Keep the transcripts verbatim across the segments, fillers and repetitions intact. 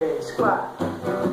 três, quatro.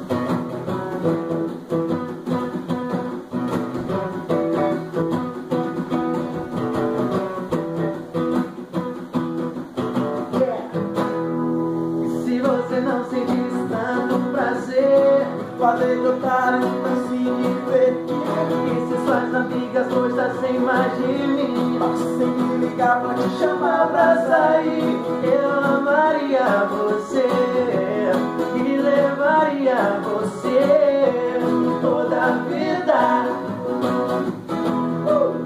Você não sentisse tanto prazer, pode trocar pra se divertir. E se suas amigas gostassem mais de mim, sem me ligar pra te chamar pra sair, eu amaria você e levaria você toda a vida. uh!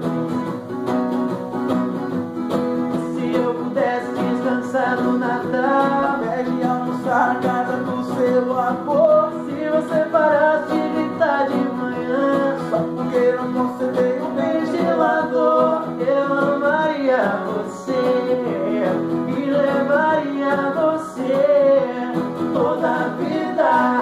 Se eu pudesse descansar no Natal, pegue almoçar na casa do seu amor. Se você parasse de gritar de manhã só porque não concedeu um ventilador, eu amaria você e levaria você toda a vida.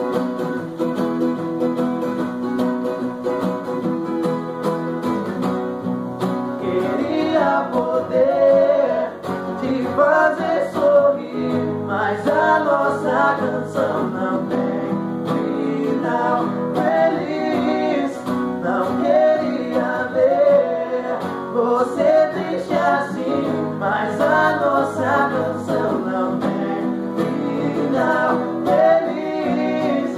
Queria poder te fazer sorrir, mas a nossa canção não tem final feliz. Não queria ver você triste assim, mas a nossa canção não tem final feliz.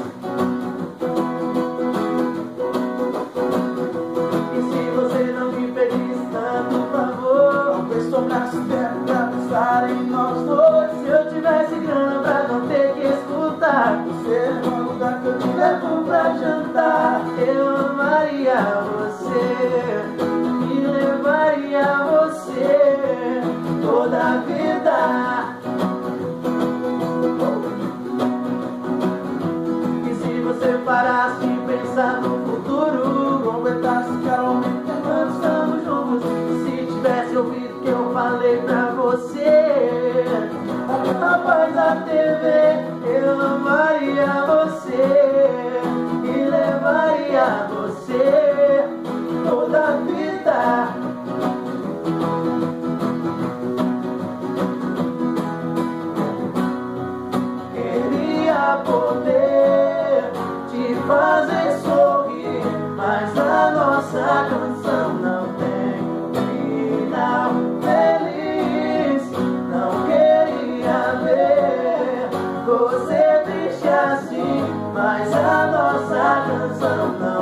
E se você não me pedisse tanto favor, talvez sobrasse tempo pra pensar em nós dois. Se eu tivesse grana pra não ter que escutar você no lugar que eu te levo pra jantar, eu amaria você e levaria você toda a vida. E se você parasse de pensar no futuro, não aguentasse ficar aumentando quando estamos juntos, se tivesse ouvido o que eu falei pra você após a T V, eu amaria você e levaria você toda a vida. Queria poder te fazer sorrir, mas a nossa canção não tem final feliz. Não queria ver você triste assim, mas a nossa canção não